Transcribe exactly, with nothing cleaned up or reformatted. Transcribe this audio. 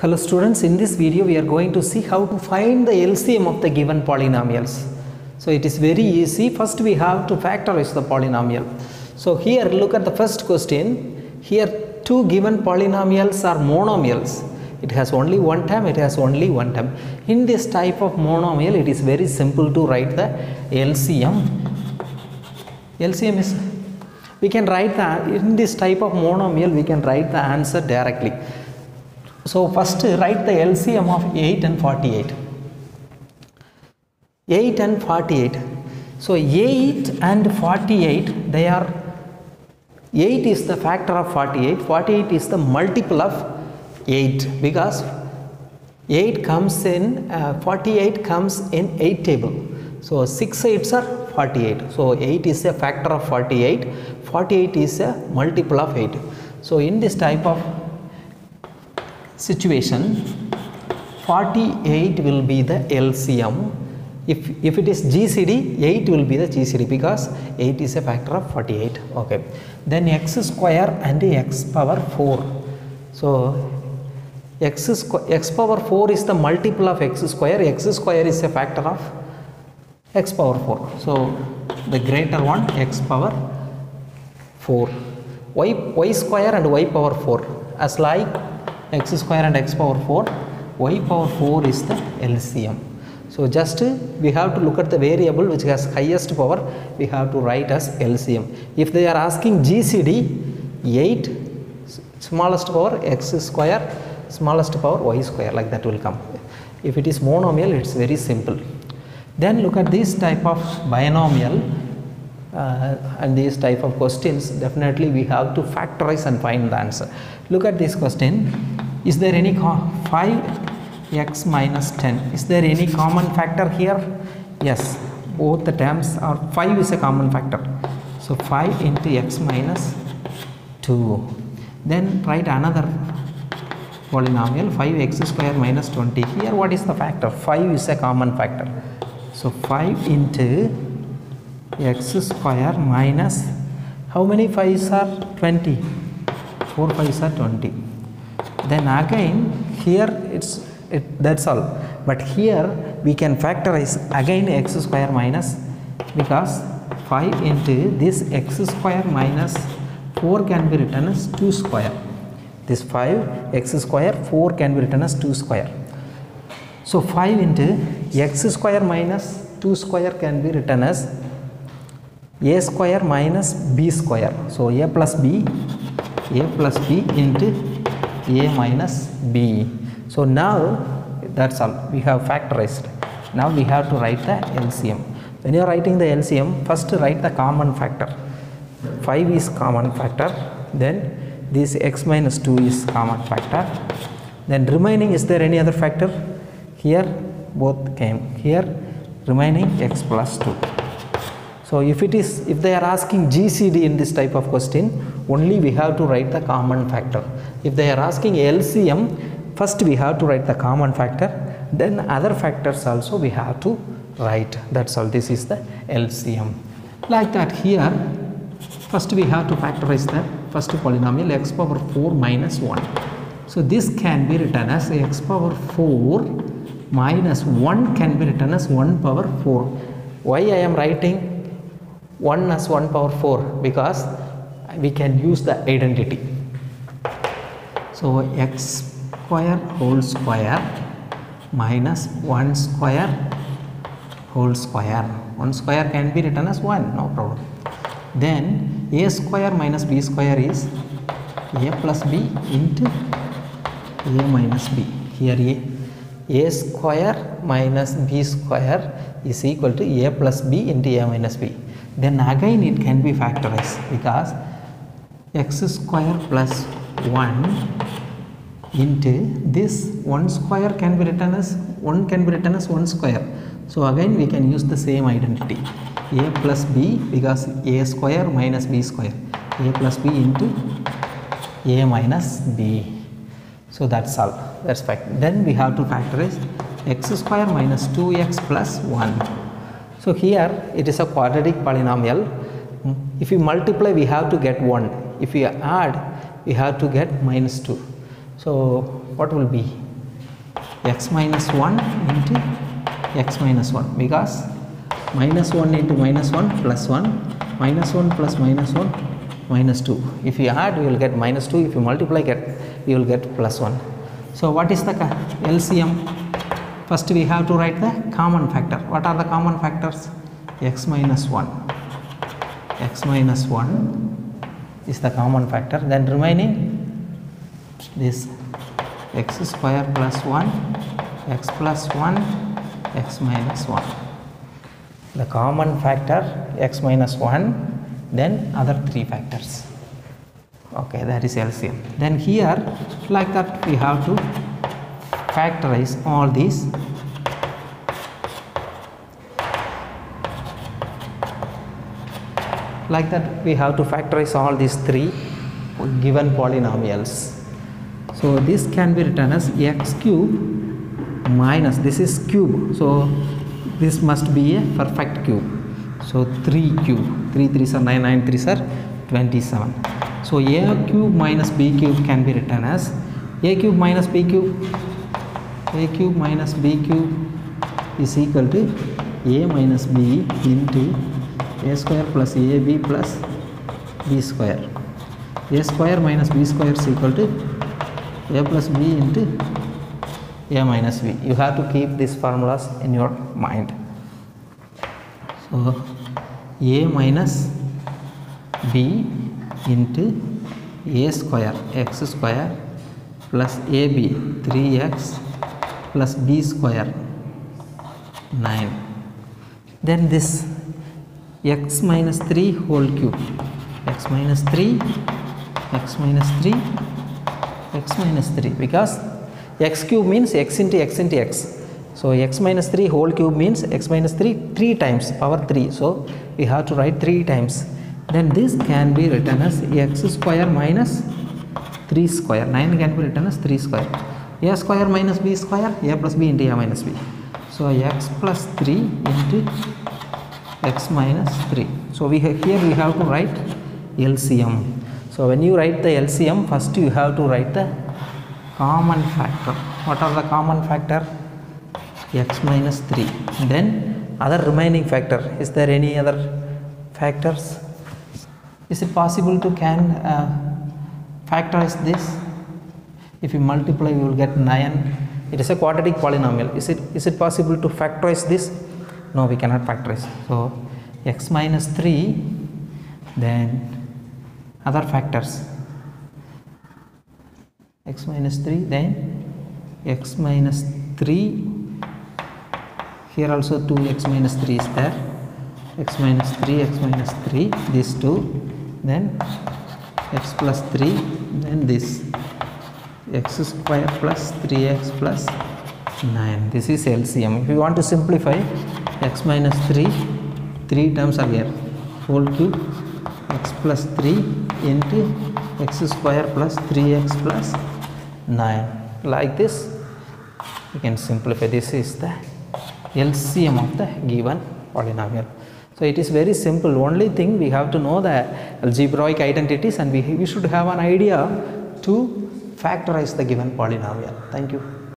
Hello students, in this video we are going to see how to find the L C M of the given polynomials. So it is very easy. First we have to factorize the polynomial. So here look at the first question. Here two given polynomials are monomials. It has only one term, it has only one term. In this type of monomial it is very simple to write the L C M. L C M is, we can write the, in this type of monomial we can write the answer directly. So first write the L C M of eight and forty-eight. eight and forty-eight. So eight and forty-eight, they are, eight is the factor of forty-eight, forty-eight is the multiple of eight, because eight comes in, uh, forty-eight comes in eight table. So six eights are forty-eight. So eight is a factor of forty-eight, forty-eight is a multiple of eight. So in this type of situation, forty-eight will be the L C M. If, if it is G C D, eight will be the G C D, because eight is a factor of forty-eight. Okay. Then x square and x power four. So x, x power four is the multiple of x square, x square is a factor of x power four. So the greater one, x power four. Y, y square and y power four. As like x square and x power four, y power four is the L C M. So just uh, we have to look at the variable which has highest power, we have to write as L C M. If they are asking G C D, eight, smallest power x square, smallest power y square, like that will come. If it is monomial, it's very simple. Then look at this type of binomial uh, and these type of questions, definitely we have to factorize and find the answer. Look at this question. Is there any five x minus ten? Is there any common factor here? Yes, both the terms are, five is a common factor. So five into x minus two. Then write another polynomial, five x square minus twenty. Here what is the factor? five is a common factor. So five into x square minus, how many fives are twenty? four fives are twenty. Then again here it's it, that's all, but here we can factorize again x square minus, because five into this x square minus four can be written as two square. This five x square, four can be written as two square. So five into x square minus two square can be written as a square minus b square. So a plus b, a plus b into a minus b. So now that's all, we have factorized. Now we have to write the L C M. When you are writing the L C M, first write the common factor. five is common factor, then this x minus two is common factor, then remaining, is there any other factor? Here both came, here remaining x plus two. So if it is, if they are asking G C D in this type of question, only we have to write the common factor. If they are asking L C M, first we have to write the common factor, then other factors also we have to write. That's all. This is the L C M. Like that here, first we have to factorize the first polynomial, x power four minus one. So this can be written as x power four minus one can be written as one power four. Why I am writing one as one power four? Because we can use the identity. So x square whole square minus one square whole square. one square can be written as one, no problem. Then a square minus b square is a plus b into a minus b. Here a, a square minus b square is equal to a plus b into a minus b. Then again it can be factorized, because x square plus one into this one square can be written as one can be written as one square. So again we can use the same identity, a plus b, because a square minus b square, a plus b into a minus b. So that's all, that's fact. Then we have to factorize x square minus two x plus one. So here it is a quadratic polynomial. If we multiply we have to get one, if we add we have to get minus two. So what will be x minus one into x minus one, because minus one into minus one plus one, minus one plus minus one minus two. If you add, you will get minus two. If you multiply, get you will get plus one. So what is the L C M? First we have to write the common factor. What are the common factors? X minus one. X minus one is the common factor. Then remaining this x square plus one, x plus one, x minus one. The common factor x minus one, then other three factors. Okay, that is L C M. Then here, like that, we have to factorize all these. Like that, we have to factorize all these three given polynomials. So this can be written as x cube minus, this is cube, so this must be a perfect cube. So three cube, three threes are nine, nine threes are twenty-seven. So a cube minus b cube can be written as a cube minus b cube. A cube minus b cube is equal to a minus b into a square plus ab plus b square. A square minus b square is equal to a plus b into a minus b. You have to keep these formulas in your mind. So a minus b into a square x square plus ab three x plus b square nine. Then this x minus three whole cube, x minus three, x minus three, x minus three, because x cube means x into x into x. So x minus three whole cube means x minus three three times, power three. So we have to write three times. Then this can be written as x square minus three square. nine can be written as three square. A square minus b square, a plus b into a minus b. So x plus three into x minus three. So we have, here we have to write L C M. So when you write the L C M, first you have to write the common factor. What are the common factor? X minus three. Then other remaining factor. Is there any other factors? Is it possible to can uh, factorize this? If you multiply, you will get nine. It is a quadratic polynomial. Is it is it possible to factorize this? No, we cannot factorize. So x minus three, then other factors. X minus three, then x minus three. Here also two x minus three is there. X minus three, x minus three, these two. Then x plus three, then this x square plus three x plus nine. This is L C M. If you want to simplify, x minus three, three terms are here, whole cube, x plus three into x square plus three x plus nine. Like this you can simplify. This is the L C M of the given polynomial. So it is very simple. Only thing we have to know the algebraic identities, and we, we should have an idea to factorize the given polynomial. Thank you.